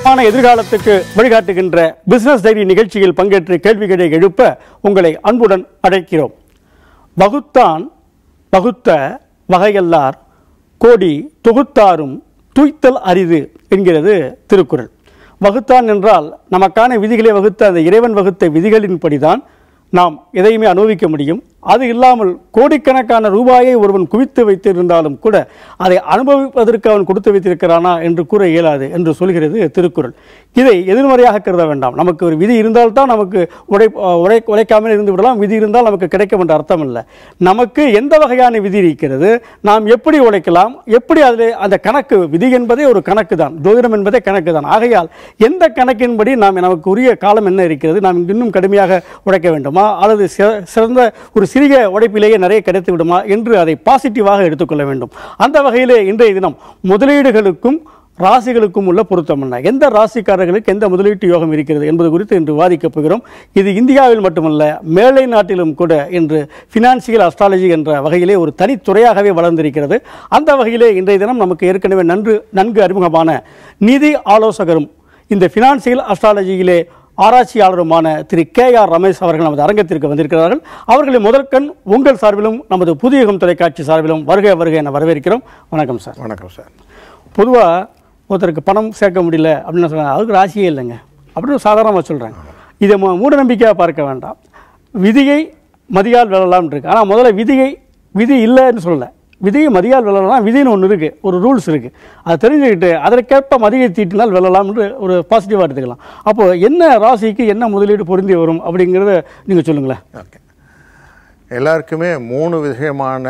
எதிர்காலத்துக்கு வழிகாட்டுகின்ற business diary நிகழ்ச்சியில் பங்கேற்று கேள்விகளை எழுப்ப உங்களை அன்புடன் அழைக்கிறோம். வகுத்தான் வகுத்த வகையல்லார் கோடி தொகுத்தாரும் துய்த்தல் அரிது என்கிறது திருக்குறள். வகுத்தான் என்றால் நமக்கான விதிகளை வகுத்த அந்த இறைவன் வகுத்த விதிகளின்படிதான் நாம் எதையுமே அனுபவிக்க முடியும். அது இல்லாமல் கோடிக்கணக்கான ரூபாயை ஒருவன் குவித்து வைத்திருந்தாலும் கூட அதை அனுபவிப்பதற்கு அவன் கொடுத்து வைத்திருக்கிறானா என்று கூற இயலாது என்று சொல்கிறது திருக்குறள். இதை எதிர்மறையாக கருத வேண்டாம். நமக்கு ஒரு விதி இருந்தால்தான் நமக்கு உழைக்காமல் இருந்து விடலாம், விதி இருந்தால் நமக்கு கிடைக்கும் என்ற அர்த்தம் இல்லை. நமக்கு எந்த வகையான விதி இருக்கிறது, நாம் எப்படி உழைக்கலாம், எப்படி அதில் அந்த கணக்கு, விதி என்பதே ஒரு கணக்கு தான், ஜோதிடம் என்பதே கணக்கு தான். ஆகையால் எந்த கணக்கின்படி நமக்கு உரிய காலம் என்ன இருக்கிறது, நாம் இன்னும் கடுமையாக உழைக்க வேண்டுமா அல்லது சிறந்த ஒரு சிறிய உழைப்பிலேயே நிறைய கிடைத்து விடுமா என்று அதை பாசிட்டிவாக எடுத்துக்கொள்ள வேண்டும். அந்த வகையிலே இன்றைய தினம் முதலீடுகளுக்கும் ராசிகளுக்கும் உள்ள பொருத்தம் என்ன, எந்த ராசிக்காரர்களுக்கு எந்த முதலீட்டு யோகம் இருக்கிறது என்பது குறித்து இன்று விவாதிக்கப் போகிறோம். இது இந்தியாவில் மட்டுமல்ல, மேலை நாட்டிலும் கூட இன்று ஃபினான்சியல் அஸ்ட்ராலஜி என்ற வகையிலே ஒரு தனித்துறையாகவே வளர்ந்திருக்கிறது. அந்த வகையிலே இன்றைய தினம் நமக்கு ஏற்கனவே நன்கு அறிமுகமான நிதி ஆலோசகரும் இந்த ஃபினான்சியல் அஸ்ட்ராலஜியிலே ஆராய்ச்சியாளருமான திரு KR ரமேஷ் அவர்கள் நமது அரங்கத்திற்கு வந்திருக்கிறார்கள். அவர்களை முதற்கண் உங்கள் சார்பிலும் நமது புதிய யுகம் தொலைக்காட்சி சார்பிலும் வருக வருக என வரவேற்கிறோம். வணக்கம் சார். வணக்கம் சார். பொதுவாக ஒருத்தருக்கு பணம் சேர்க்க முடியல அப்படின்னு சொல்கிறாங்க, அதுக்கு ராசியே இல்லைங்க அப்படின்னு சாதாரணமாக சொல்கிறாங்க. இதை மூட நம்பிக்கையாக பார்க்க வேண்டாம். விதியை மதியால் வெல்லலாம் இருக்கு. ஆனால் முதல்ல விதி இல்லைன்னு சொல்லலை, விதியை மதியால் வெல்லலாம். விதின்னு ஒன்று இருக்குது, ஒரு ரூல்ஸ் இருக்குது. அதை தெரிஞ்சுக்கிட்டு அதற்கேற்ப மதியை தீட்டினால் வெல்லலாம் என்று ஒரு பாசிட்டிவாக எடுத்துக்கலாம். அப்போது என்ன ராசிக்கு என்ன முதலீடு பொருந்தி வரும் அப்படிங்கிறத நீங்கள் சொல்லுங்களேன். ஓகே, எல்லாருக்குமே 3 விதமான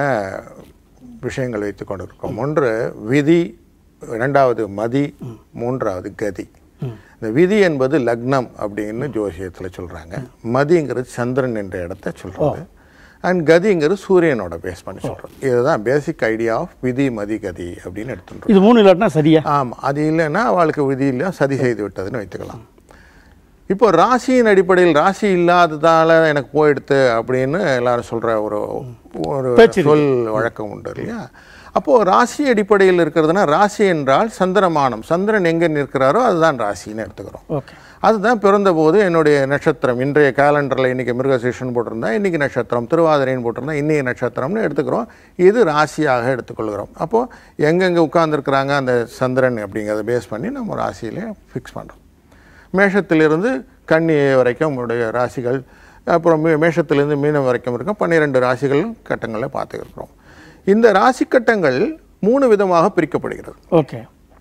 விஷயங்கள் வைத்து கொண்டு இருக்கோம். ஒன்று விதி, இரண்டாவது மதி, மூன்றாவது கதி. இந்த விதி என்பது லக்னம் அப்படின்னு ஜோசியத்தில் சொல்கிறாங்க. மதிங்கிறது சந்திரன் என்ற இடத்த சொல்கிறது. அண்ட் கதிங்கிறது சூரியனோட பேஸ் பண்ணி சொல்கிறோம். இதுதான் பேசிக் ஐடியா ஆஃப் விதி மதி கதி அப்படின்னு எடுத்துட்டோம். இது 3 இல்லாட்டினா சரியா? ஆமாம், அது இல்லைன்னா அவளுக்கு விதி இல்லை, சதி செய்து விட்டதுன்னு வைத்துக்கலாம். இப்போ ராசியின் அடிப்படையில் ராசி இல்லாததால் எனக்கு போயிடுத்து அப்படின்னு எல்லாரும் சொல்கிற ஒரு சொல் வழக்கம் உண்டு இல்லையா? அப்போது ராசி அடிப்படையில் இருக்கிறதுனா, ராசி என்றால் சந்திரமானம், சந்திரன் எங்கே நிற்கிறாரோ அதுதான் ராசின்னு எடுத்துக்கிறோம். ஓகே, அதுதான் பிறந்த போது என்னுடைய நட்சத்திரம், இன்றைய கேலண்டரில் இன்றைக்கி மிருகசீஷன் போட்டிருந்தா இன்றைக்கி நட்சத்திரம், திருவாதிரைன்னு போட்டிருந்தா இன்றைய நட்சத்திரம்னு எடுத்துக்கிறோம். இது ராசியாக எடுத்துக்கொள்கிறோம். அப்போது எங்கெங்கே உட்கார்ந்துருக்குறாங்க அந்த சந்திரன் அப்படிங்கிறத பேஸ் பண்ணி நம்ம ராசியிலே ஃபிக்ஸ் பண்ணுறோம். மேஷத்திலிருந்து கன்னி வரைக்கும் நம்மளுடைய ராசிகள், அப்புறம் மேஷத்திலிருந்து மீனம் வரைக்கும் இருக்கும் 12 ராசிகள் கட்டங்களை பார்த்துக்கிறோம். இந்த ராசி கட்டங்கள் 3 விதமாக பிரிக்கப்படுகிறது. ஓகே,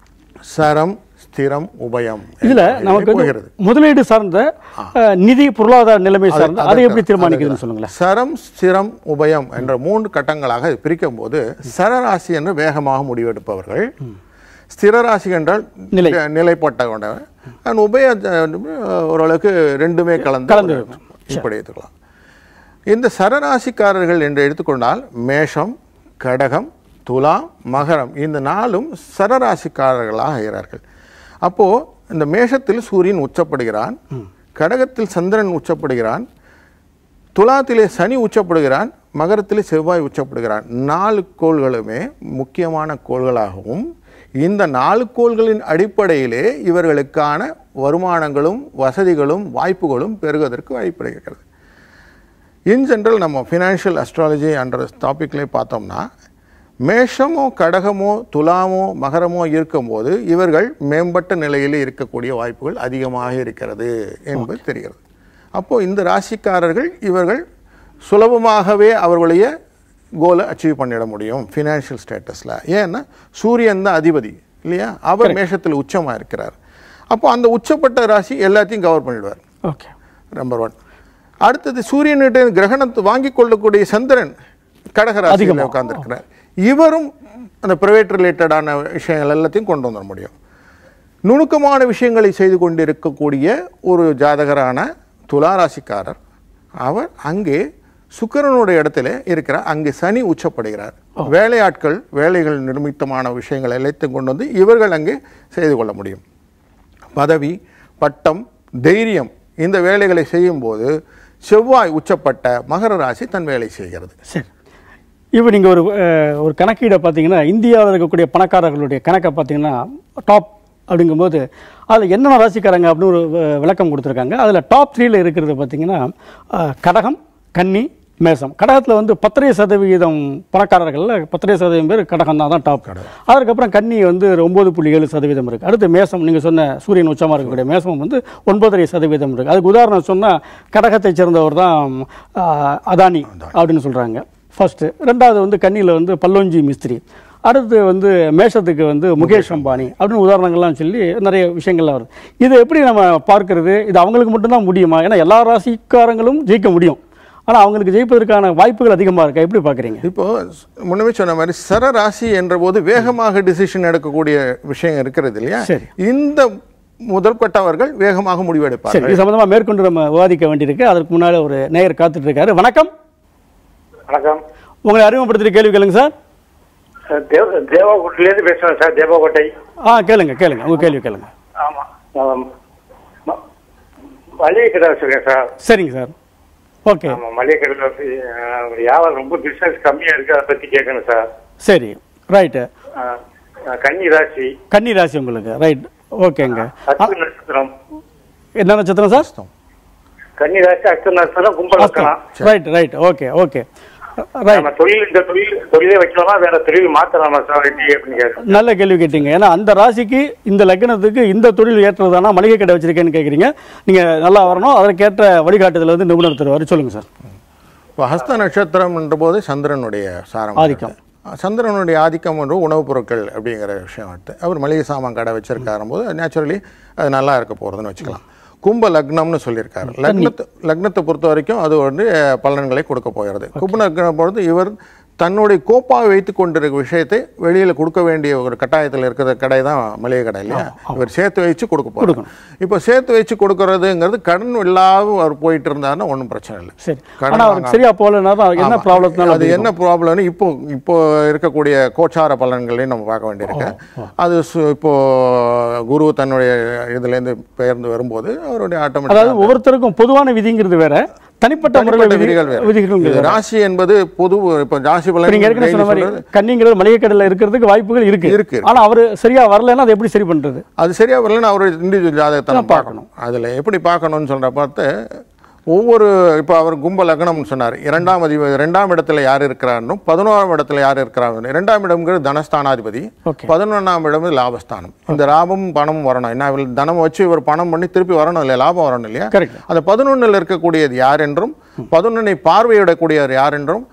சரம், ஸ்திரம், உபயம். இதுல நமக்கு முதலீடு சார்ந்த நிதி பொருளாதார நிலைமை சார்ந்த அதை எப்படி தீர்மானிக்கிறதுன்னு சொல்லுங்களேன். சரம், ஸ்திரம், உபயம் என்ற 3 கட்டங்களாக பிரிக்கும் போது சரராசி என்று வேகமாக முடிவெடுப்பவர்கள், ஸ்திரராசி என்றால் நிலைப்பட்ட கொண்டவன், உபய ஓரளவுக்கு ரெண்டுமே கலந்து இப்படி எடுத்துக்கலாம். இந்த சரராசிக்காரர்கள் என்று எடுத்துக்கொண்டால் மேஷம், கடகம், துலாம், மகரம் இந்த 4ம் சரராசிக்காரர்களாக ஆகிறார்கள். அப்போது இந்த மேஷத்தில் சூரியன் உச்சப்படுகிறான், கடகத்தில் சந்திரன் உச்சப்படுகிறான், துலாத்திலே சனி உச்சப்படுகிறான், மகரத்திலே செவ்வாய் உச்சப்படுகிறான். 4 கோள்களுமே முக்கியமான கோள்களாகவும் இந்த 4 கோள்களின் அடிப்படையிலே இவர்களுக்கான வருமானங்களும் வசதிகளும் வாய்ப்புகளும் பெருகுவதற்கு வாய்ப்பிருக்கிறது. இன் ஜென்ரல் நம்ம ஃபினான்ஷியல் அஸ்ட்ராலஜி என்ற டாப்பிக்லேயே பார்த்தோம்னா, மேஷமோ கடகமோ துலாமோ மகரமோ இருக்கும்போது இவர்கள் மேம்பட்ட நிலையில் இருக்கக்கூடிய வாய்ப்புகள் அதிகமாக இருக்கிறது என்பது தெரிகிறது. அப்போது இந்த ராசிக்காரர்கள் இவர்கள் சுலபமாகவே அவர்களுடைய கோலை அச்சீவ் பண்ணிட முடியும் ஃபினான்ஷியல் ஸ்டேட்டஸில். ஏன்னா சூரியன் தான் அதிபதி இல்லையா, அவர் மேஷத்தில் உச்சமாக இருக்கிறார். அப்போ அந்த உச்சப்பட்ட ராசி எல்லாத்தையும் கவர் பண்ணிடுவார். Okay, number 1. அடுத்தது சூரியனிட்ட கிரகணத்தை வாங்கி கொள்ளக்கூடிய சந்திரன் கடகராசியில் உட்கார்ந்துருக்கிறார். இவரும் அந்த பிரைவேட் ரிலேட்டடான விஷயங்கள் எல்லாத்தையும் கொண்டு வந்துட முடியும். நுணுக்கமான விஷயங்களை செய்து கொண்டு இருக்கக்கூடிய ஒரு ஜாதகரான துளாராசிக்காரர், அவர் அங்கே சுக்கிரனுடைய இடத்துல இருக்கிறார். அங்கே சனி உச்சப்படுகிறார். வேலையாட்கள் வேலைகள் நிர்மித்தமான விஷயங்கள் எல்லாத்தையும் கொண்டு வந்து இவர்கள் அங்கே செய்து கொள்ள முடியும். பதவி, பட்டம், தைரியம் இந்த வேலைகளை செய்யும்போது செவ்வாய் உச்சப்பட்ட மகர ராசி தன் வேலை செய்கிறது. சரி, இப்போ நீங்கள் ஒரு கணக்கீடை பார்த்தீங்கன்னா, இந்தியாவில் இருக்கக்கூடிய பணக்காரர்களுடைய கணக்கை பார்த்தீங்கன்னா டாப் அப்படிங்கும்போது அதில் என்னென்ன ராசிக்காரங்க அப்படின்னு ஒரு விளக்கம் கொடுத்துருக்காங்க. அதில் டாப் 3ல இருக்கிறது பார்த்தீங்கன்னா கடகம், கன்னி, மேசம். கடகத்தில் வந்து 10% பணக்காரர்கள், 10% பேர் கடகம் தான் டாப். அதுக்கப்புறம் கன்னி வந்து 9.7% இருக்குது. அடுத்து மேசம், நீங்கள் சொன்ன சூரியன் உச்சமாக இருக்கக்கூடிய மேசம் வந்து 9.5% இருக்குது. அதுக்கு உதாரணம் சொன்னால் கடகத்தை சேர்ந்தவர் தான் அதானி அப்படின்னு சொல்கிறாங்க ஃபர்ஸ்ட்டு. ரெண்டாவது வந்து கன்னியில் வந்து பல்லோஞ்சி மிஸ்திரி. அடுத்து வந்து மேஷத்துக்கு வந்து முகேஷ் அம்பானி அப்படின்னு உதாரணங்கள்லாம் சொல்லி நிறைய விஷயங்கள்லாம் வருது. இதை எப்படி நம்ம பார்க்கறது? இது அவங்களுக்கு மட்டும்தான் முடியுமா? ஏன்னா எல்லா ராசிக்காரங்களும் ஜெயிக்க முடியும், ஆனால் அவங்களுக்கு ஜெயிப்பதற்கான வாய்ப்புகள் அதிகமாக இருக்கா? எப்படி பார்க்குறீங்க? இப்போ முன்னமே சொன்ன மாதிரி சரராசி என்ற போது வேகமாக டிசிஷன் எடுக்கக்கூடிய விஷயம் இருக்கிறது இல்லையா? இந்த முதற்கட்டவர்கள் வேகமாக முடிவெடுப்பார்கள். இது சம்பந்தமாக மேற்கொண்டு நம்ம விவாதிக்க வேண்டியிருக்கு. அதற்கு முன்னாடி ஒரு நேயர் காத்துட்டு இருக்காரு. வணக்கம். வணக்கம். உங்களை அறிமுகப்படுத்திட்டு கேள்வி கேளுங்க சார். தேவகோட்டையிலேருந்து பேசுகிறேன் சார். தேவகோட்டை. கேளுங்க உங்கள் கேள்வி கேளுங்க. ஆமாம், மளிகை கடை வச்சுருக்கேன் சார். சரிங்க சார். ஓகே. ஆமாம், மளிகை கடையில் வியாபாரம் ரொம்ப பிஸ்னஸ் கம்மியாக இருக்குது, அதை பற்றி கேட்கணும் சார். சரி, ரைட்டு. கன்னி ராசி. கன்னி ராசி உங்களுக்கு, ரைட். ஓகேங்க. அஸ்த நட்சத்திரம். என்ன நட்சத்திரம் சார்? கன்னி ராசி, அஸ்த நட்சத்திரம், கும்ப லக்னம். ரைட். ஓகே. தொழிலே வைக்கலாமா, வேற தொழில் மாத்தலாமா சார் அப்படின்னு? நல்ல கேள்வி கேட்டீங்க. ஏன்னா அந்த ராசிக்கு இந்த லக்னத்துக்கு இந்த தொழில் ஏற்றதானா மளிகை கடை வச்சிருக்கேன்னு கேட்குறீங்க. நீங்கள் நல்லா வரணும், அதற்கேற்ற வழிகாட்டுதல் வந்து நிபுணர் தருவார். சொல்லுங்கள் சார். இப்போ ஹஸ்த நட்சத்திரம் என்ற போது சந்திரனுடைய சாரம் ஆதிக்கம். சந்திரனுடைய ஆதிக்கம் என்று உணவுப் பொருட்கள் அப்படிங்கிற விஷயம் எடுத்து அவர் மளிகை சாமான் கடை வச்சிருக்காரும் போது நேச்சுரலி அது நல்லா இருக்க போகிறதுன்னு வச்சுக்கலாம். கும்ப லக்னம்னு சொல்லியிருக்காரு. லக்னத்தை பொறுத்த வரைக்கும் அது வந்து பலன்களை கொடுக்க போகிறது. கும்ப லக்னம் பொறுத்து இவர் தன்னுடைய கோப்பாக வைத்து கொண்டிருக்க விஷயத்தை வெளியில் கொடுக்க வேண்டிய ஒரு கட்டாயத்தில் இருக்கிற கடை தான் மளிகை கடை இல்லையா? இவர் சேர்த்து வச்சு கொடுக்க போகிறோம். இப்போ சேர்த்து வச்சு கொடுக்கறதுங்கிறது கடன் இல்லாத அவர் போயிட்டு இருந்தாருன்னா ஒன்றும் பிரச்சனை இல்லை. சரியா போலன்னா என்ன ப்ராப்ளம்? அது என்ன ப்ராப்ளம்னு இப்போ இருக்கக்கூடிய கோச்சார பலன்களையும் நம்ம பார்க்க வேண்டியிருக்கு. அது இப்போ குரு தன்னுடைய இதுலேருந்து பெயர்ந்து வரும்போது அவருடைய ஆட்டோமேட்டிக், அதாவது ஒவ்வொருத்தருக்கும் பொதுவான விதிங்கிறது வேற, தனிப்பட்ட விதிகள். ராசி என்பது பொது. இப்போ ராசி பலன் கன்னிங்கிறது மளிகை கடையில் இருக்கிறதுக்கு வாய்ப்புகள் இருக்கு. ஆனா அவர் சரியா வரலன்னா அதை எப்படி சரி பண்றது? அது சரியா வரலன்னா அவருடைய இண்டிவிஜுவல் ஜாதகத்தை பார்க்கணும். அதுல எப்படி பார்க்கணும்னு சொல்ற பார்த்து ஒவ்வொரு இப்போ அவர் கும்ப லக்னம்னு சொன்னார். இரண்டாம் இடத்துல யார் இருக்கிறாருன்னு, 11ஆம் இடத்துல யார் இருக்கிறாங்க. 2ஆம் இடம்ங்கிறது தனஸ்தானாதிபதி, 11ஆம் இடம் லாபஸ்தானம். இந்த லாபம் பணமும் வரணும். என்ன தனம் வச்சு இவர் பணம் பண்ணி திருப்பி வரணும் இல்லையா? லாபம் வரணும் இல்லையா? அந்த 11ல் இருக்கக்கூடியது யார் என்றும் 11ஐ பார்வையிடக்கூடியவர் யார் என்றும்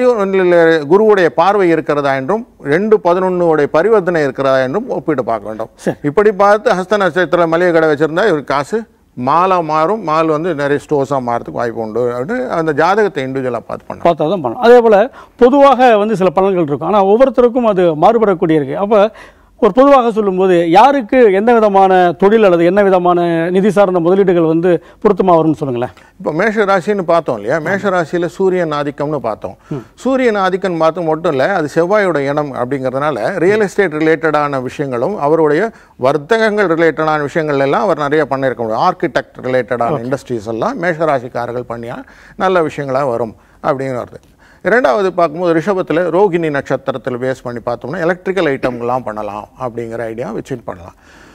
11 குருவுடைய பார்வை இருக்கிறதா என்றும் 2-11 பரிவர்த்தனை இருக்கிறதா என்றும் ஒப்பிட்டு பார்க்க வேண்டும். இப்படி பார்த்து ஹஸ்த நட்சத்திர மளிகை கடை வச்சிருந்தா இவர் காசு மாலா மாறும். மால் வந்து நிறைய ஸ்டோர்ஸாக மாறதுக்கு வாய்ப்பு உண்டு அப்படின்னு அந்த ஜாதகத்தை இண்டிவிஜுவலாக பார்த்தா தான் பண்ணணும். அதே போல் பொதுவாக வந்து சில பலன்கள் இருக்கும், ஆனால் ஒவ்வொருத்தருக்கும் அது மாறுபடக்கூடிய இருக்குது. அப்போ ஒரு பொதுவாக சொல்லும்போது யாருக்கு எந்த விதமான தொழில் அல்லது என்ன விதமான நிதி சார்ந்த முதலீடுகள் வந்து பொருத்தமாக வரும்னு சொல்லுங்களேன். இப்போ மேஷ ராசின்னு பார்த்தோம் இல்லையா? மேஷ ராசியில் சூரியன் ஆதிக்கம்னு பார்த்தோம். சூரியன் ஆதிக்கம் பார்த்தோம் மட்டும் இல்லை, அது செவ்வாயோட இனம் அப்படிங்கிறதுனால ரியல் எஸ்டேட் ரிலேட்டடான விஷயங்களும் அவருடைய வர்த்தகங்கள் ரிலேட்டடான விஷயங்கள் எல்லாம் அவர் நிறைய பண்ணியிருக்க முடியும். ஆர்கிடெக்ட் ரிலேட்டடான இண்டஸ்ட்ரீஸ் எல்லாம் மேஷ ராசிக்காரர்கள் பண்ணியா நல்ல விஷயங்களாக வரும் அப்படின்னு வருது. இரண்டாவது பார்க்கும்போது ரிஷபத்தில் ரோகிணி நட்சத்திரத்தில் பேஸ் பண்ணி பார்த்தோம்னா எலக்ட்ரிக்கல் ஐட்டம்லாம் பண்ணலாம் அப்படிங்கிற ஐடியா வச்சு பண்ணலாம்.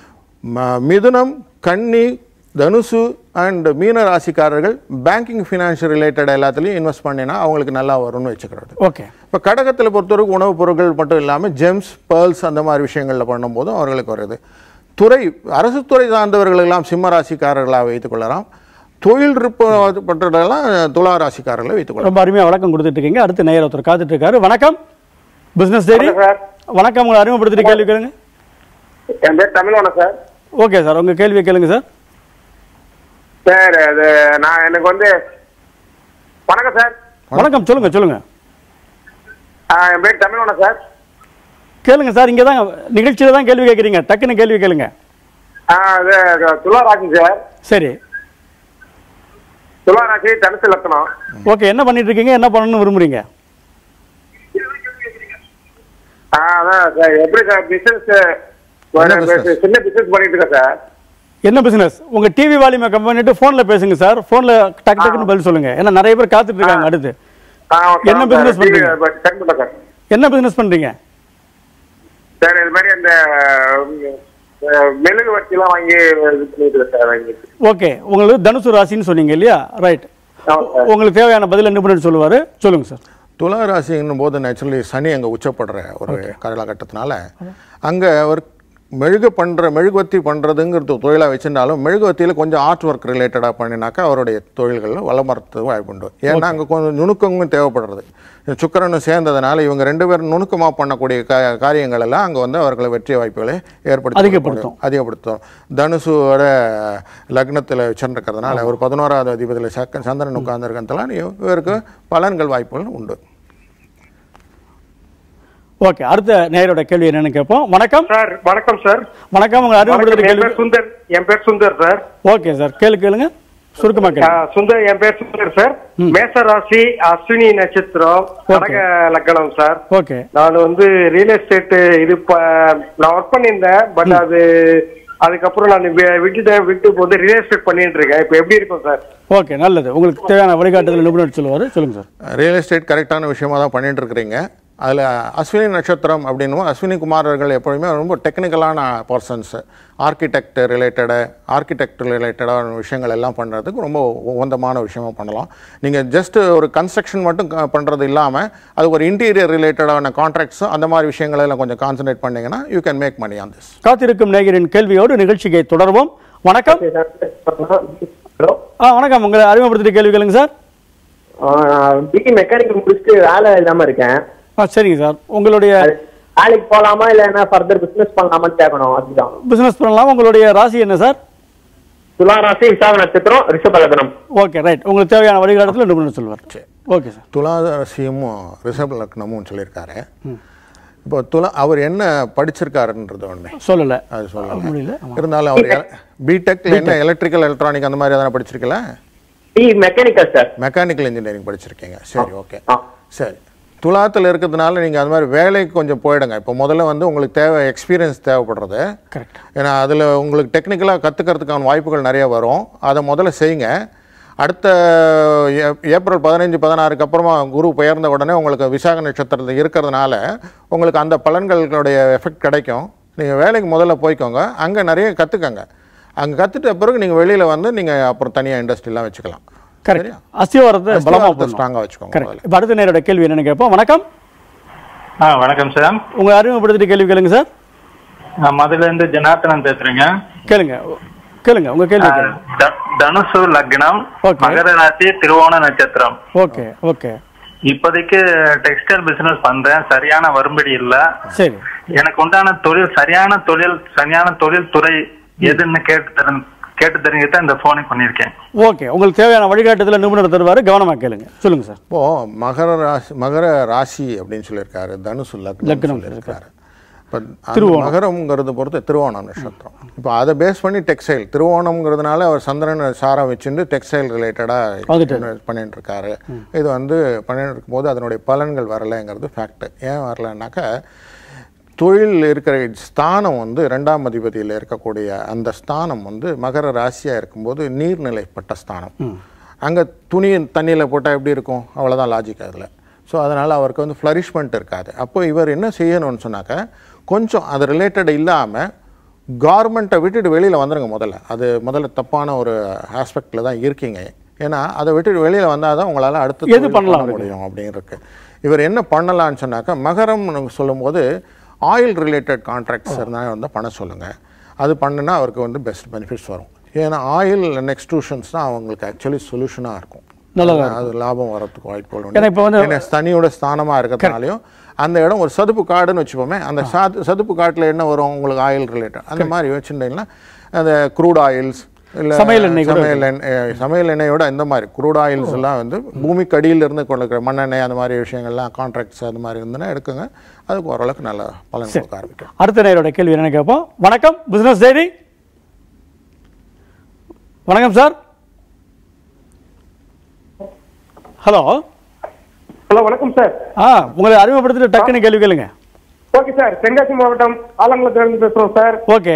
மிதுனம், கன்னி, தனுசு அண்ட் மீன ராசிக்காரர்கள் பேங்கிங் ஃபினான்ஷியல் ரிலேட்டட் எல்லாத்துலேயும் இன்வெஸ்ட் பண்ணினா அவங்களுக்கு நல்லா வரும்னு வச்சுக்கிறது. ஓகே. இப்போ கடகத்தில் பொறுத்தவரைக்கும் உணவுப் பொருட்கள் மட்டும் இல்லாமல் ஜெம்ஸ், பேர்ல்ஸ் அந்த மாதிரி விஷயங்களில் பண்ணும்போதும் அவர்களுக்கு வருது. அரசு துறை சார்ந்தவர்களெல்லாம் சிம்ம ராசிக்காரர்களாக வைத்துக் கொள்ளலாம். தொழில் பற்றதெல்லாம் துலா ராசிக்காரர்களை வைத்துக் கொள்ள. ரொம்ப அருமையாக வழக்கம் கொடுத்துட்டு இருக்கீங்க. அடுத்த நேயர் ஒருத்தர் காத்துட்டு இருக்காரு. வணக்கம், பிசினஸ் டைரி. வணக்கம், உங்களை அறிமுகப்படுத்திட்டு கேள்வி கேளுங்க. என் பேர் தமிழ்வாணன் சார். ஓகே சார், உங்க கேள்வியை கேளுங்க சார். சார் அது எனக்கு வந்து வணக்கம் சார். வணக்கம், சொல்லுங்க. என் பேர் தமிழ்வாணன் சார். கேளுங்க சார், இங்கே தான் நிகழ்ச்சியில் தான் கேள்வி கேட்குறீங்க, டக்குன்னு கேள்வி கேளுங்க. துலா ராசி சார். சரி, துலா ராசி, தனுசு லக்னம். ஓகே, என்ன பண்ணிட்டு இருக்கீங்க, என்ன பண்ணணும்னு விரும்புறீங்க? அதான் சார், எப்படி சார் பிசினஸ், சின்ன பிசினஸ் பண்ணிட்டு இருக்கேன் சார். என்ன பிசினஸ்? உங்க டிவி வால்யூமை கம்மி பண்ணிட்டு போன்ல பேசுங்க சார். போன்ல டக்கு டக்குன்னு பதில் சொல்லுங்க, ஏன்னா நிறைய பேர் காத்துட்டு இருக்காங்க. அடுத்து என்ன பிசினஸ் பண்றீங்க? என்ன பிசினஸ் பண்றீங்க சார்? இது மாதிரி அந்த மெழுகு வட்டிலாம் வாங்கி இது பண்ணிட்டு சார் வாங்கி. ஓகே, உங்களுக்கு தனுசு ராசின்னு சொன்னீங்க இல்லையா? ரைட். ஆமா சார். உங்களுக்கு தேவையான பதில் நிபுணர் சொல்லுவார். சொல்லுங்க சார். துலா ராசின்னும் போது நேச்சுரலி சனி அங்கே உச்சப்படுற ஒரு காலகட்டத்தினால அங்கே ஒரு மெழுகுவத்தி பண்ணுறதுங்கிறது தொழிலாக வச்சுருந்தாலும் மெழுகுவத்தியில் கொஞ்சம் ஆர்ட் ஒர்க் ரிலேட்டடாக பண்ணினாக்கா அவருடைய தொழில்களில் வளமரத்துக்கு வாய்ப்பு உண்டு. ஏன்னா அங்கே கொஞ்சம் நுணுக்கமும் தேவைப்படுறது. சுக்கிரனும் சேர்ந்ததுனால இவங்க 2 பேரும் நுணுக்கமாக பண்ணக்கூடிய காரியங்கள் எல்லாம் அங்கே வந்து அவர்களை வெற்றி வாய்ப்புகளை அதிகப்படுத்தும். தனுசோட லக்னத்தில் வச்சுருக்கிறதுனால ஒரு 11வது அதிபதியில் சந்திரன் உட்கார்ந்துருக்கிறதுனால இவருக்கு பலன்கள் வாய்ப்புகள் உண்டு. ஓகே, அடுத்த நேயரோட கேள்வி என்னன்னு கேட்போம். வணக்கம் சார். வணக்கம் சார். வணக்கம். உங்க அறிமுகப்படுத்துற கேள்வி. சுந்தர். என் பேர் சுந்தர் சார். ஓகே சார், கேளுங்க சுருக்கமா கேளுங்க. சுந்தர், என் பேர் சுந்தர் சார். மேச ராசி, அஸ்வினி நட்சத்திரம், கடக லக்னம் சார். ஓகே. நான் வந்து ரியல் எஸ்டேட் நான் ஒர்க் பண்ணியிருந்தேன். பட் அதுக்கப்புறம் நான் விட்டு வந்து ரியல் எஸ்டேட் பண்ணிட்டு இருக்கேன். இப்போ எப்படி இருக்கும் சார்? ஓகே, நல்லது. உங்களுக்கு தேவையான வழிகாட்டுதல் நிபுணர் சொல்லுவார். சொல்லுங்க சார். ரியல் எஸ்டேட் கரெக்டான விஷயமா தான் பண்ணிட்டு இருக்கிறீங்க. அதில் அஸ்வினி நட்சத்திரம் அப்படின்னும் அஸ்வினி குமாரர்கள் எப்பொழுதுமே ரொம்ப டெக்னிக்கலான பர்சன்ஸு, ஆர்கிடெக்ட் ரிலேட்டடான விஷயங்கள் எல்லாம் பண்ணுறதுக்கு ரொம்ப உகந்தமான விஷயமாக பண்ணலாம். நீங்கள் ஜஸ்ட் ஒரு கன்ஸ்ட்ரக்ஷன் மட்டும் பண்ணுறது இல்லாமல் அது ஒரு இன்டீரியர் ரிலேட்டடான கான்ட்ராக்ட்ஸும் அந்த மாதிரி விஷயங்களெல்லாம் கொஞ்சம் கான்சன்ட்ரேட் பண்ணிங்கன்னா you can make money on this. காத்திருக்கும் நேயரின் கேள்வியோடு நிகழ்ச்சியை தொடர்வோம். வணக்கம். வணக்கம். உங்களை அறிமுகப்படுத்திட்டு கேள்வி கேளுங்க சார். மெக்கானிக்கல் முடிச்சுட்டு வேலை இல்லாம இருக்கேன். சரிங்க சார். உங்களுடைய வேலைக்கு போலாமா இல்ல என்ன ஃபர்தர் பிசினஸ் பண்ணலாமான்னு கேட்கணும். அதுதான். பிசினஸ் பண்ணலாம். உங்களுடைய ராசி என்ன சார்? துலா ராசி, விசாக நட்சத்திரம், ரிஷப லக்னம். Okay, right. உங்களுக்கு தேவையான வழிகாட்டத்தில் நிபுணர் சொல்வார். Okay sir. துலா ராசியும் ரிஷப லக்னமும் சொல்லியிருக்காரு. இப்போ அவர் என்ன படிச்சிருக்காருன்றது ஒன்று சொல்லலை. அது சொல்ல முடியல. இருந்தாலும் அவர் பிடெக்ல என்ன எலக்ட்ரிக்கல் எலக்ட்ரானிக் அந்த மாதிரி எதனா படிச்சிருக்கல? Mechanical sir. மெக்கானிக்கல் இன்ஜினியரிங் படிச்சிருக்கீங்க. சரி, ஓகே. சரி, துலாத்தில் இருக்கிறதுனால நீங்கள் அது மாதிரி வேலைக்கு கொஞ்சம் போயிடுங்க. இப்போ முதல்ல வந்து உங்களுக்கு எக்ஸ்பீரியன்ஸ் தேவைப்படுறது. கரெக்ட். ஏன்னா அதில் உங்களுக்கு டெக்னிக்கலாக கற்றுக்கிறதுக்கான வாய்ப்புகள் நிறைய வரும். அதை முதல்ல செய்யுங்க. அடுத்த ஏப்ரல் 15-16 அப்புறமா குரு பெயர்ந்த உடனே உங்களுக்கு விசாக நட்சத்திரத்தில் இருக்கிறதுனால உங்களுக்கு அந்த பலன்களுடைய எஃபெக்ட் கிடைக்கும். நீங்கள் வேலைக்கு முதல்ல போய்க்கோங்க. அங்கே நிறைய கற்றுக்கங்க. அங்கே கற்றுட்ட பிறகு நீங்கள் வெளியில் வந்து நீங்கள் அப்புறம் தனியாக இண்டஸ்ட்ரியெலாம் வச்சுக்கலாம். கரெக்ட். அஸ்திவாரத்தை பலமாக ஸ்ட்ராங்காக வச்சுக்கோங்க. இப்போ அடுத்த நேரோட கேள்வி என்னன்னு கேட்போம். வணக்கம். வணக்கம் சார். உங்களை அறிமுகப்படுத்திட்டு கேள்வி கேளுங்க சார். மதுரையில இருந்து ஜனார்த்தனன் பேசுறேங்க. கேளுங்க உங்க கேள்வி. தனுசு லக்னம், மகர ராசி, திருவோண நட்சத்திரம். Okay okay. இப்போதைக்கு டெக்ஸ்டைல் பிசினஸ் பண்றேன். சரியான வரும்படி இல்ல. சரி. எனக்கு உண்டான சரியான தொழில் துறை எதுன்னு கேட்டு தெரிஞ்சுட்டு இந்த போனை பண்ணிருக்கேன். ஓகே, உங்களுக்கு தேவையான வழிகாட்டுதல நிபுணர் தருவாரு. கவனமா கேளுங்க. சொல்லுங்க சார். இப்போ மகர ராசி அப்படின்னு சொல்லியிருக்காரு. தனுசு லக்னம் சொல்லியிருக்காரு. இப்போ மகரம்ங்கிறது பொறுத்து திருவோணம் நட்சத்திரம். இப்போ அதை பேஸ் பண்ணி டெக்ஸ்டைல் திருவோணம்ங்கிறதுனால அவர் சந்திரன் சாரம் வச்சுட்டு டெக்ஸ்டைல் ரிலேட்டடாக பண்ணிட்டு இருக்காரு. இது வந்து பண்ணிட்டு இருக்கும்போது அதனுடைய பலன்கள் வரலைங்கிறது ஃபேக்ட். ஏன் வரலைன்னாக்கா தொழில் இருக்கிற ஸ்தானம் வந்து 2ஆம் அதிபதியில் இருக்கக்கூடிய அந்த ஸ்தானம் வந்து மகர ராசியாக இருக்கும்போது நீர்நிலைப்பட்ட ஸ்தானம். அங்கே துணி தண்ணியில் போட்டால் எப்படி இருக்கும்? அவ்வளோதான் லாஜிக் அதில். ஸோ அதனால் அவருக்கு வந்து ஃப்ளரிஷ்மெண்ட் இருக்காது. அப்போ இவர் என்ன செய்யணும்னு சொன்னாக்க கொஞ்சம் அது ரிலேட்டட் இல்லாமல் கவர்மெண்ட்டை விட்டுட்டு வெளியில் வந்துடுங்க. முதல்ல தப்பான ஒரு ஆஸ்பெக்டில் தான் இருக்கீங்க. ஏன்னா அதை விட்டுட்டு வெளியில் வந்தால் தான் உங்களால் அடுத்து எது பண்ண முடியும் அப்படின்னு இருக்கு. இவர் என்ன பண்ணலான்னு சொன்னாக்கா மகரம் சொல்லும்போது ஆயில் ரிலேட்டட் கான்ட்ராக்ட்ஸ் இருந்தால் வந்து பண்ண சொல்லுங்கள். அது பண்ணுனா அவருக்கு வந்து பெஸ்ட் பெனிஃபிட்ஸ் வரும். ஏன்னா ஆயில் அண்ட் எக்ஸ்ட்ரூஷன்ஸ் தான் அவங்களுக்கு ஆக்சுவலி சொல்யூஷனாக இருக்கும். அது லாபம் வரதுக்கு வாய்ப்புகள் உண்டு. தனியோட ஸ்தானமாக இருக்கிறதுனாலையும் அந்த இடம் ஒரு சதுப்பு காடுன்னு வச்சுப்போமே. அந்த சதுப்பு காட்டில் என்ன வரும் உங்களுக்கு? ஆயில் ரிலேட்டட் அந்த மாதிரி வச்சுட்டீங்கன்னா அந்த க்ரூட் ஆயில்ஸ் இல்லை சமையல் எண்ணெயோட இந்த மாதிரி க்ரூட் ஆயில்ஸ் எல்லாம் வந்து பூமிக்கு அடியிலிருந்து கொண்டிருக்கிற மண்ணெண்ணெய் அந்த மாதிரி விஷயங்கள்லாம் கான்ட்ராக்ட்ஸ் அது மாதிரி இருந்துன்னா எடுக்குங்க. அதுக்கு ஓரளவுக்கு நல்ல பலன் கொடுக்க ஆரம்பிக்கும். அடுத்த நேரோட கேள்வி என்ன கேட்போம். வணக்கம். Business diary. வணக்கம் சார். ஹலோ. வணக்கம் சார். உங்களை அறிமுகப்படுத்திட்டு டக்குன்னு கேள்வி கேளுங்க. Okay sir. தென்காசி மாவட்டம் ஆலங்குளத்திலிருந்து பேசுறோம் சார். ஓகே.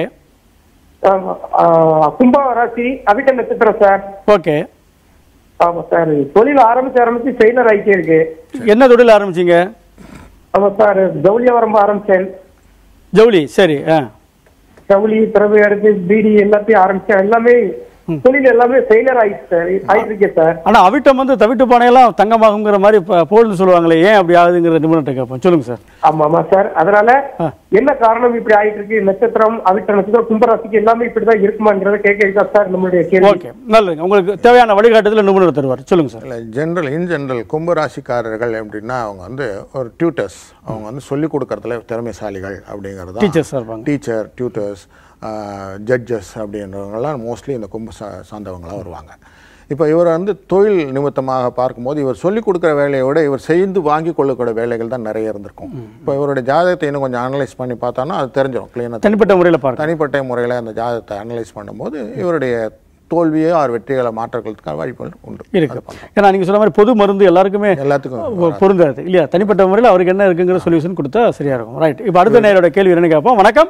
கும்ப ராசி, அவிட்ட நட்சத்திரம் சார். ஓகே. ஆமா சார். தொழில் ஆரம்பிச்சு ஃபெயிலர் ஆகிட்டே இருக்கு. என்ன தொழில் ஆரம்பிச்சீங்க? ஆமா சார், ஜவுளி வியாபாரம் ஆரம்பிச்சேன். ஜவுளி. சரி. ஜவுளி பிறகு அடுத்து பீடி எல்லாத்தையும் ஆரம்பிச்சேன். எல்லாமே தொழில் எல்லாமே ஃபெயிலியர் ஆயிட்டு இருக்கேன் சார். ஆனா அவிட்டம் வந்து தவிட்டு பானையெல்லாம் தங்கமாகுங்கிற மாதிரி போல்னு சொல்லுவாங்களே, ஏன் அப்படி ஆகுதுங்கிற நிபுணர்கிட்ட கேட்போம். சொல்லுங்க சார். ஆமா சார். அதனால என்ன காரணம் இப்படி ஆயிட்டு இருக்கு? நட்சத்திரம் அவிட்ட நட்சத்திரம் கும்பராசிக்கு எல்லாமே இப்படிதான் இருக்குமாங்கிறத கேட்க சார் நம்மளுடைய கேள்வி. ஓகே, நல்லதுங்க. உங்களுக்கு தேவையான வழிகாட்டுதல் நிபுணர் தருவார். சொல்லுங்க சார். இல்லை, இன் ஜென்ரல் கும்பராசிக்காரர்கள் எப்படின்னா அவங்க வந்து ஒரு டியூட்டர்ஸ், அவங்க வந்து சொல்லிக் கொடுக்கறதுல திறமைசாலிகள் அப்படிங்கிறது. டீச்சர்ஸ் இருப்பாங்க. டீச்சர், டியூட்டர்ஸ், ஜட்ஜஸ் அப்படின்றவங்கலாம் மோஸ்ட்லி இந்த கும்ப சார்ந்தவங்களாக வருவாங்க. இப்போ இவர் வந்து தொழில் நிமித்தமாக பார்க்கும்போது இவர் சொல்லிக் கொடுக்குற வேலையை விட இவர் செய்து வாங்கி கொள்ளக்கூடிய வேலைகள் தான் நிறைய இருந்திருக்கும். இப்போ இவருடைய ஜாதகத்தை இன்னும் கொஞ்சம் அனலைஸ் பண்ணி பார்த்தோன்னா அது தெரிஞ்சிடும் கிளீனாக. தனிப்பட்ட முறையில் அந்த ஜாதகத்தை அனலைஸ் பண்ணும்போது இவருடைய தோல்வியோ அவர் வெற்றிகளை மாற்றங்களுக்கான வாய்ப்புகள் உண்டு இருக்கு. ஏன்னா நீங்கள் சொன்ன மாதிரி பொது மருந்து எல்லாத்துக்கும் பொருந்தாது இல்லையா? தனிப்பட்ட முறையில் அவருக்கு என்ன இருக்குங்கிற சொல்யூஷன் கொடுத்தா சரியா இருக்கும். ரைட். இப்போ அடுத்த நேரோட கேள்வி என்ன கேட்போம். வணக்கம்.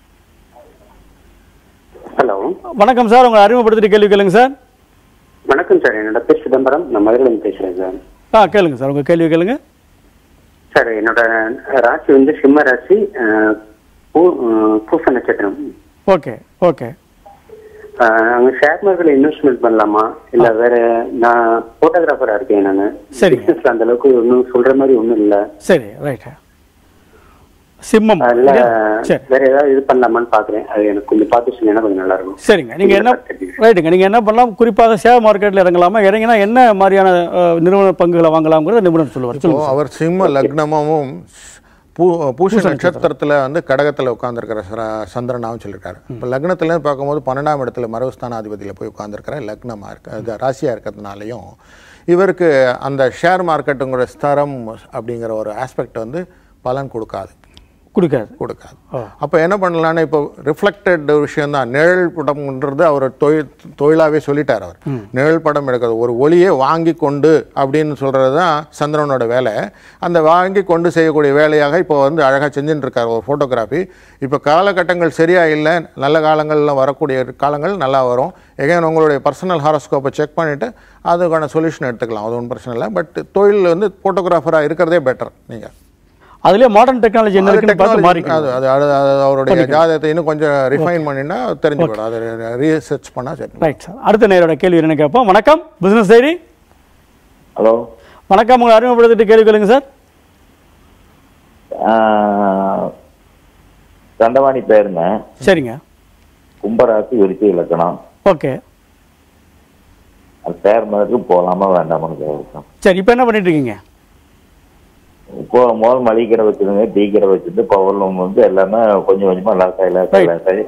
ஹலோ, வணக்கம் சார். உங்களை அறிமுகப்படுத்திட்டு கேள்வி கேளுங்க சார். வணக்கம் சார், என்னோட பேர் சிதம்பரம், நான் மதுரையில பேசுறேன் சார். கேளுங்க சார், உங்க கேள்வி கேளுங்க சார். என்னோட ராசி வந்து சிம்ம ராசி, பூச நட்சத்திரம். Okay okay. அங்க ஷேர் மார்க்கெட்ல இன்வெஸ்ட்மெண்ட் பண்ணலாமா இல்ல வேற? நான் போட்டோகிராஃபரா இருக்கேன் நானு. சரி. பிசினஸ்ல அந்த அளவுக்கு ஒன்றும் சொல்ற மாதிரி ஒன்றும் இல்லை. சரி, ரைட். சிம்மம் வேற ஏதாவது இது பண்ணலாமான்னு பாக்குறேன். அது எனக்கு கொஞ்சம் பார்த்து சொன்னீங்கன்னா கொஞ்சம் நல்லா இருக்கும். சரிங்க. நீங்க என்ன ரைட்டுங்க, நீங்க என்ன பண்ணலாம்? குறிப்பாக ஷேர் மார்க்கெட்ல இறங்கலாமா? இறங்கினா என்ன மாதிரியான நிறுவன பங்குகளை வாங்கலாம்ங்கிறத நிபுணர் சொல்லுவார். அவர் சிம்ம லக்னமும் பூச நட்சத்திரத்தில் வந்து கடகத்தில் உட்காந்துருக்கிற சந்திரனாவும் சொல்லியிருக்காரு. இப்போ லக்னத்தில் பார்க்கும்போது 12ஆம் இடத்துல மருவஸ்தானாதிபதியில் போய் உட்காந்துருக்கிற லக்னமாக இருக்கு, ராசியாக இருக்கிறதுனாலையும் இவருக்கு அந்த ஷேர் மார்க்கெட்டுங்கிற ஸ்தரம் அப்படிங்கிற ஒரு ஆஸ்பெக்ட் வந்து பலன் கொடுக்காது. அப்போ என்ன பண்ணலான்னு இப்போ ரிஃப்ளெக்டட் விஷயம் தான் நிழல் படம்ன்றது அவர் தொழிலாகவே சொல்லிட்டார். அவர் நிழல் படம் எடுக்கிறது, ஒரு ஒளியை வாங்கி கொண்டு அப்படின்னு சொல்கிறது தான் சந்திரனோட வேலை. அந்த வாங்கி கொண்டு செய்யக்கூடிய வேலையாக இப்போ வந்து அழகாக செஞ்சுட்டு இருக்கார் ஒரு ஃபோட்டோகிராஃபி. இப்போ காலகட்டங்கள் சரியாக இல்லை, நல்ல காலங்களில் வரக்கூடிய காலங்கள் நல்லா வரும். எகைன் உங்களுடைய பர்சனல் ஹாரோஸ்கோப்பை செக் பண்ணிவிட்டு அதுக்கான சொல்யூஷன் எடுத்துக்கலாம். அது ஒன்றும் பிரச்சனை இல்லை. பட் தொழில் வந்து ஃபோட்டோகிராஃபராக இருக்கிறதே பெட்டர். நீங்கள் அதுல மாடர்ன் டெக்னாலஜி என்ன இருக்குன்னு பார்த்து மாறிக்கலாம். அது அவருடைய ஜாதகத்தை இன்னும் கொஞ்சம் ரிஃபைன் பண்ணினா தெரிஞ்சுக்கணும். அதை ரீசர்ச் பண்ணா சரி. Right sir. அடுத்த நேரோட கேள்வி என்ன கேட்போம். வணக்கம், பிசினஸ் டைரி. ஹலோ, வணக்கம். உங்களை அறிமுகப்படுத்திட்டு கேள்வி கேளுங்க சார். தண்டவாணி பேருங்க. சரிங்க. கும்பராசி விருச்சி இலக்கணம். ஓகே. அது பேர் மாதிரி போகலாமா வேண்டாமான்னு கேட்கும். சரி, இப்போ என்ன பண்ணிட்டு இருக்கீங்க? இப்போ முதல் மளிகை கடை வச்சிருங்க, டீ கடை வச்சிருந்து பவர் வந்து எல்லாமே கொஞ்சம் கொஞ்சமா லாஸ்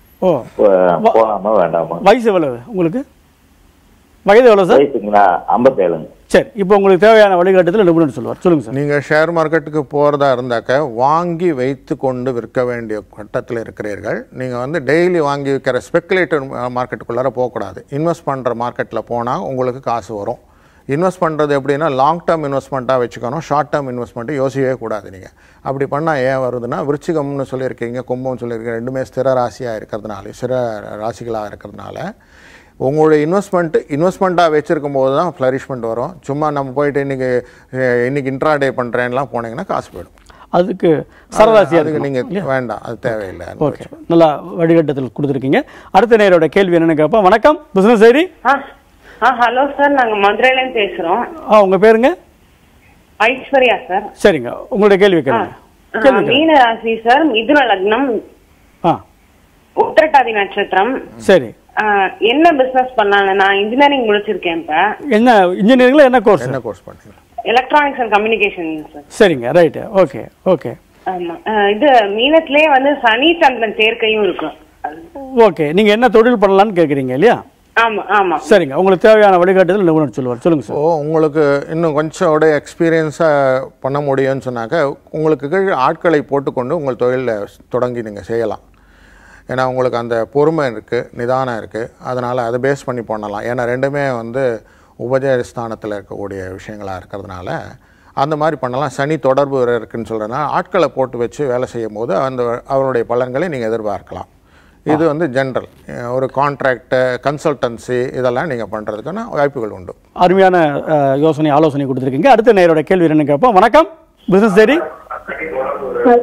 போகலாமா வேண்டாமா? வயசு எவ்வளவு உங்களுக்கு? வயது எவ்வளவு சார்? வயசுங்களா 57. சரி, இப்போ உங்களுக்கு தேவையான வழிகாட்டுதல் நிபுணர் சொல்லுவார். சொல்லுங்க சார். நீங்கள் ஷேர் மார்க்கெட்டுக்கு போகிறதா இருந்தாக்க வாங்கி வைத்து கொண்டு விற்க வேண்டிய கட்டத்தில் இருக்கிறீர்கள். நீங்கள் வந்து டெய்லி வாங்கி விற்கிற ஸ்பெக்குலேட்டர் மார்க்கெட்டுக்குள்ளார போகக்கூடாது. இன்வெஸ்ட் பண்ணுற மார்க்கெட்டில் போனால் உங்களுக்கு காசு வரும். இன்வெஸ்ட் பண்ணுறது எப்படின்னா லாங் டேர்ம் இன்வெஸ்ட்மெண்ட்டாக வச்சுக்கணும். ஷார்ட் டேர்ம் இன்வெஸ்ட்மெண்ட்டு யோசிக்கவே கூடாது. நீங்கள் அப்படி பண்ணால் ஏன் வருதுன்னா, விருச்சிகம்னு சொல்லியிருக்கீங்க, கும்பம்னு சொல்லியிருக்கீங்க, ரெண்டுமே ஸ்திர ராசியாக இருக்கிறதுனால, ஸ்திர ராசிகளாக இருக்கிறதுனால உங்களுடைய இன்வெஸ்ட்மெண்ட்டாக வச்சுருக்கும் போது தான் ஃப்ளரிஷ்மெண்ட் வரும். சும்மா நம்ம போயிட்டு இன்றைக்கி இன்ட்ராடே பண்ணுறேன்லாம் போனீங்கன்னா காசு போயிடும். அதுக்கு சரராசி அதுக்கு நீங்கள் வேண்டாம், அது தேவையில்லை. ஓகே, நல்லா வழிகாட்டுதல் கொடுத்துருக்கீங்க. அடுத்த நேரோட கேள்வி என்னன்னு கேட்போம். வணக்கம், பிசினஸ் டைரி. ஹலோ சார், நாங்க மதுரையில இருந்து பேசுறோம். உங்க பேருங்க? ஐஸ்வர்யா சார். சரிங்க, உங்களுடைய கேள்வி கேளுங்க. மீன ராசி சார், மிதுன லக்னம், உத்திரட்டாதி நட்சத்திரம். சரி, என்ன பிசினஸ் பண்ணாங்க? நான் இன்ஜினியரிங் முடிச்சிருக்கேன். இப்ப என்ன இன்ஜினியரிங்ல என்ன கோர்ஸ் பண்ணீங்க? Electronics and communication sir. சரிங்க, ரைட். Okay okay. ஆமா, இது மீனத்திலே வந்து சனி சந்திரன் சேர்க்கையும் இருக்கும். ஓகே, நீங்க என்ன தொழில் பண்ணலாம்னு கேக்குறீங்க இல்லையா? ஆமா ஆமா. சரிங்க, உங்களுக்கு தேவையான வழிகாட்டுதல் நிபுணர் சொல்லுவார். சொல்லுங்க சார். உங்களுக்கு இன்னும் கொஞ்சம் எக்ஸ்பீரியன்ஸாக பண்ண முடியும்னு சொன்னாக்க உங்களுக்கு கீழே ஆட்களை போட்டுக்கொண்டு உங்கள் தொழிலை தொடங்கி நீங்கள் செய்யலாம். ஏன்னா உங்களுக்கு அந்த பொறுமை இருக்குது, நிதானம் இருக்குது. அதனால் அதை பேஸ் பண்ணி பண்ணலாம். ஏன்னா ரெண்டுமே வந்து உபஜயஸ்தானத்தில் இருக்கக்கூடிய விஷயங்களாக இருக்கிறதுனால அந்த மாதிரி பண்ணலாம். சனி தொடர்பு இருக்குதுன்னு சொல்கிறதுனால ஆட்களை போட்டு வச்சு வேலை செய்யும் போது அவருடைய பலன்களை நீங்கள் எதிர்பார்க்கலாம். இது வந்து ஜென்ரல் ஒரு கான்ட்ராக்ட், கன்சல்டன்சி இதெல்லாம் நீங்கள் பண்ணுறதுக்கான வாய்ப்புகள் உண்டு. அருமையான ஆலோசனை கொடுத்துருக்கீங்க. அடுத்த நேரோட கேள்வி என்ன கேட்போம். வணக்கம், பிசினஸ் டைரி.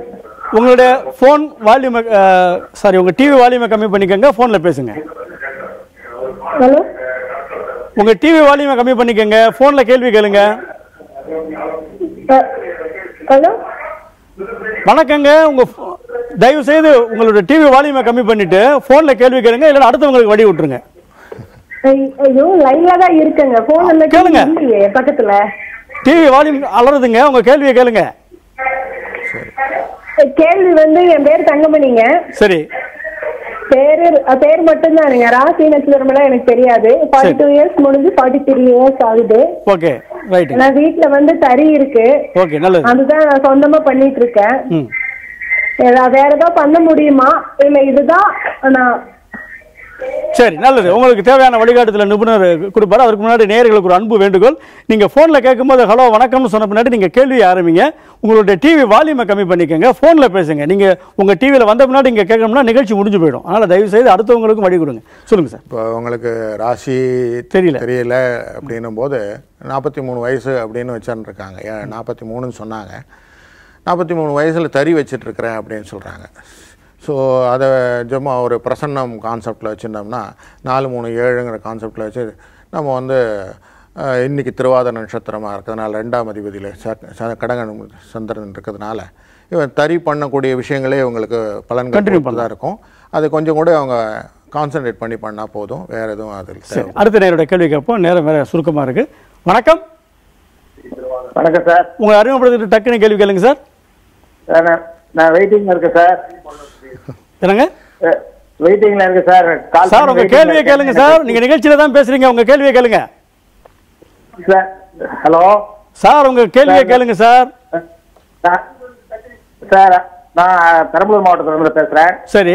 உங்களுடைய ஃபோன் வால்யூம் சாரி உங்கள் டிவி வால்யூமை கம்மி பண்ணிக்கோங்க, ஃபோனில் பேசுங்க. ஹலோ, உங்கள் டிவி வால்யூமை கம்மி பண்ணிக்கோங்க, ஃபோனில் கேள்வி கேளுங்க. ஹலோ, வணக்கங்க. தயவு செய்து உங்களோட டிவி வால்யூமை கம்மி பண்ணிட்டு ஃபோனில் கேள்வி கேளுங்க, இல்லைன்னா அடுத்தவங்களுக்கு வழி விட்டுருங்க. ஐயோ லைன்ல தான் இருக்குங்க, போன் கேளுங்க. பக்கத்துல டிவி வால்யூம் அலறுதுங்க, உங்க கேள்வியை கேளுங்க. கேள்வி வந்து என் பேர் தங்கமணிங்க. சரி, பேர் மட்டும் தானுங்க, ராசி நட்சத்திரம் எல்லாம் எனக்கு தெரியாது. 42 இயர்ஸ் முடிஞ்சு 43 இயர்ஸ் ஆகுது. Okay right. நான் வீட்டுல வந்து தறி இருக்கு. ஓகே நல்லது. அதுதான் நான் சொந்தமா பண்ணிட்டு இருக்கேன். வேற ஏதாவது பண்ண முடியுமா இல்ல இதுதான் நான்? சரி நல்லது. உங்களுக்கு தேவையான வழிகாட்டுதல நிபுணர் கொடுப்பாரு. அதுக்கு முன்னாடி நேயர்களுக்கு ஒரு அன்பு வேண்டுகோள். நீங்க போன்ல கேட்கும்போது ஹலோ வணக்கம்னு சொன்ன பின்னாடி நீங்க கேள்வியை ஆரம்பிங்க. உங்களுடைய டிவி வால்யூமை கம்மி பண்ணிக்கங்க, போன்ல பேசுங்க. நீங்க உங்க டிவியில வந்த பின்னாடி நீங்க கேட்கணும்னா நிகழ்ச்சி முடிஞ்சு போயிடும். அதனால தயவு செய்து அடுத்தவங்களுக்கும் வழி கொடுங்க. சொல்லுங்க சார். இப்போ உங்களுக்கு ராசி தெரியல அப்படின்னும் போது 43 வயசு அப்படின்னு வச்சுருக்காங்க. 43ன்னு சொன்னாங்க. 43 வயசில் தறி வச்சுட்டு இருக்கிறேன் அப்படின்னு சொல்கிறாங்க. ஸோ அதை சும்மா ஒரு பிரசன்னம் கான்செப்டில் வச்சுருந்தோம்னா 4-3-7ங்கிற கான்செப்டில் வச்சு நம்ம வந்து இன்றைக்கி திருவாத நட்சத்திரமாக இருக்கிறதுனால 2ஆம் அதிபதியில் கடகன் சந்திரன் இருக்கிறதுனால இவன் தறி பண்ணக்கூடிய விஷயங்களே உங்களுக்கு பலன்கள் தான் இருக்கும். அது கொஞ்சம் கூட அவங்க கான்சன்ட்ரேட் பண்ணி பண்ணால் போதும், வேறு எதுவும் அது. சரி, அடுத்த நேரோட கேள்வி கேட்போம். நேரம் வேறு சுருக்கமாக இருக்குது. வணக்கம். வணக்கம் சார். உங்களை அறிமுகப்படுத்திட்டு டக்குன்னு கேள்வி கேளுங்க சார். நான் வெயிட்டிங்ல இருக்கேன் சார். என்னங்க? வெயிட்டிங்ல இருக்கு சார். சார் உங்க கேள்வியை கேளுங்க சார். நீங்க நிகழ்ச்சியில தான் பேசுறீங்க, உங்க கேள்வியை கேளுங்க சார். ஹலோ சார், உங்க கேள்வியை கேளுங்க சார். சார் நான் பெரம்பலூர் மாவட்டத்துல இருந்து பேசுறேன். சரி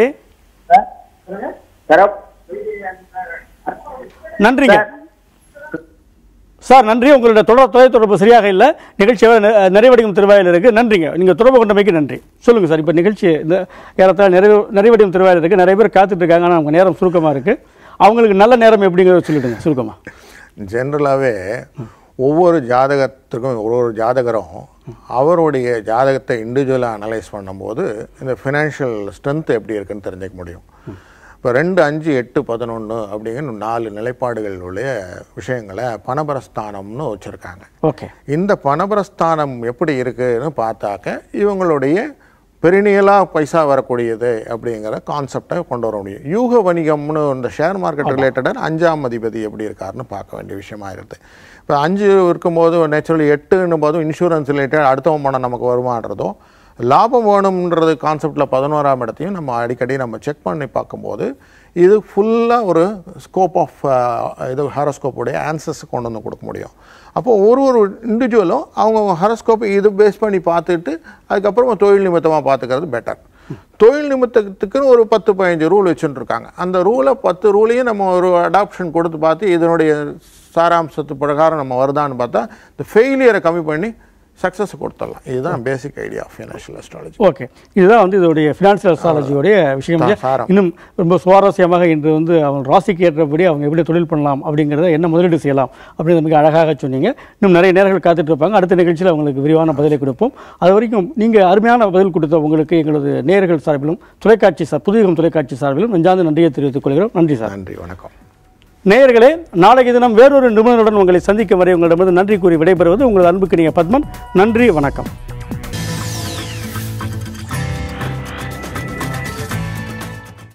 நன்றிங்க சார். நன்றி. உங்களுடைய தொலைத்தொடர்பு சரியாக இல்லை. நிகழ்ச்சியாக நிறைவடையும் திருவாயில் இருக்கு. நன்றிங்க, நீங்க தொடர்பு கொண்டமைக்கு நன்றி. சொல்லுங்க சார். இப்போ நிகழ்ச்சி இந்த ஏறத்தாழ நிறைவடையும் திருவாயில் இருக்கு. நிறைய பேர் காத்துட்டு இருக்காங்க. ஆனால் அவங்க நேரம் சுருக்கமாக இருக்கு. அவங்களுக்கு நல்ல நேரம் எப்படிங்கிறத சொல்லிடுங்க சுருக்கமா. ஜென்ரலாகவே ஒவ்வொரு ஜாதகத்துக்கும் ஒரு ஜாதகரும் அவருடைய ஜாதகத்தை இண்டிவிஜுவலாக அனலைஸ் பண்ணும்போது இந்த ஃபினான்ஷியல் ஸ்ட்ரென்த் எப்படி இருக்குன்னு தெரிஞ்சுக்க முடியும். இப்போ 2, 5, 8, 11 அப்படிங்கிற 4 நிலைப்பாடுகளுடைய விஷயங்களை பணபரஸ்தானம்னு வச்சுருக்காங்க. ஓகே, இந்த பணபரஸ்தானம் எப்படி இருக்குன்னு பார்த்தாக்க இவங்களுடைய பெருநியலாக பைசா வரக்கூடியது அப்படிங்கிற கான்செப்டை கொண்டு வர முடியும். யூக வணிகம்னு இந்த ஷேர் மார்க்கெட் ரிலேட்டடாக 5ஆம் அதிபதி எப்படி இருக்காருன்னு பார்க்க வேண்டிய விஷயமா இருக்குது. இப்போ 5 இருக்கும்போது நேச்சுரலி 8ன்னும் போதும் இன்சூரன்ஸ் ரிலேட்டட் அடுத்தவன் பணம் நமக்கு வருமானதோ லாபம் வேணும்ன்றது கான்செப்டில் 11ஆம் இடத்தையும் நம்ம அடிக்கடி நம்ம செக் பண்ணி பார்க்கும்போது இது ஃபுல்லாக ஒரு ஸ்கோப் ஆஃப் இது ஹாரோஸ்கோப்புடைய ஆன்சர்ஸ் கொண்டு வந்து கொடுக்க முடியும். அப்போது ஒரு இண்டிவிஜுவலும் அவங்க ஹாரோஸ்கோப் இது பேஸ் பண்ணி பார்த்துட்டு அதுக்கப்புறமா தொழில் நிமித்தமாக பார்த்துக்கிறது பெட்டர். தொழில் நிமித்தத்துக்குன்னு ஒரு 10-15 ரூல் வச்சுட்டு இருக்காங்க. அந்த ரூலை 10 ரூலையும் நம்ம ஒரு அடாப்ஷன் கொடுத்து பார்த்து இதனுடைய சாராம்சத்து பிரகாரம் நம்ம வருதான்னு பார்த்தா இந்த ஃபெயிலியரை கம்மி பண்ணி சக்ஸஸ் கொடுத்துடலாம். இதுதான் basic idea of financial astrology. Okay, இதுதான் வந்து இதோடைய ஃபினான்ஷியல் அஸ்ட்ராலஜியோடைய விஷயம். இன்னும் ரொம்ப சுவாரஸ்யமாக இன்று வந்து அவங்க ராசிக்கு ஏற்றபடி அவங்க எப்படி தொழில் பண்ணலாம் அப்படிங்கிறத என்ன முதலீடு செய்யலாம் அப்படிங்கிறத மிக அழகாக சொன்னீங்க. இன்னும் நிறைய நேர்கள் காத்துட்டு இருப்பாங்க. அடுத்த நிகழ்ச்சியில் அவங்களுக்கு விரிவான பதிலை கொடுப்போம். அது வரைக்கும் நீங்கள் அருமையான பதில் கொடுத்த உங்களுக்கு எங்களது நேயர்கள் சார்பிலும் புதுயுகம் தொலைக்காட்சி சார்பிலும் நெஞ்சார்ந்த நன்றியை தெரிவித்துக் கொள்கிறோம். நன்றி சார். நன்றி, வணக்கம். நேயர்களே, நாளைக்கு தினம் வேறொரு நிபுணருடன் உங்களை சந்திக்கும் வரை உங்களிடமிருந்து நன்றி கூறி விடைபெறுவது உங்களது அன்புக்கு நீங்க பத்மன். நன்றி, வணக்கம்.